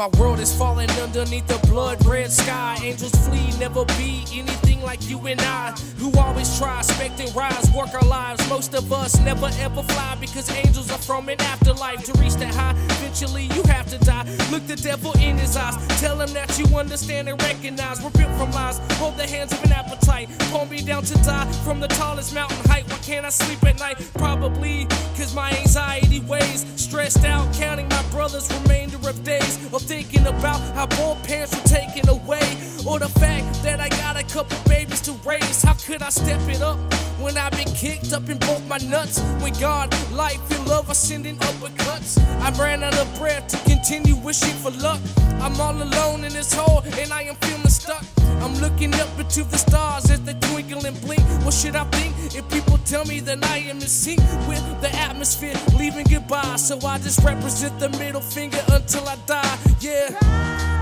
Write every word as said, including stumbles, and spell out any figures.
My world is falling underneath the blood red sky. Angels flee, never be anything like you and I, who always try, expect and rise, work our lives. Most of us never ever fly, because angels are from an afterlife. To reach that high, eventually you have to die. Look the devil in his eyes, tell him that you understand and recognize. We're built from lies, hold the hands of an appetite. Pull me down to die from the tallest mountain height. Why can't I sleep at night? Probably cause my anxiety weighs. Stressed out, counting my brother's remainder of days, or thinking about how both parents were taken away, or the fact that I got a couple babies to raise. How could I step it up when I've been kicked up in both my nuts? When God, life, and love are sending uppercuts, I ran out of breath to continue wishing for luck. I'm all alone in this hole and I am feeling stuck. I'm looking up into the stars as they twinkle and blink. What should I think if people tell me that I am in sync with the atmosphere, leaving goodbye? So I just represent the middle finger until I die, yeah.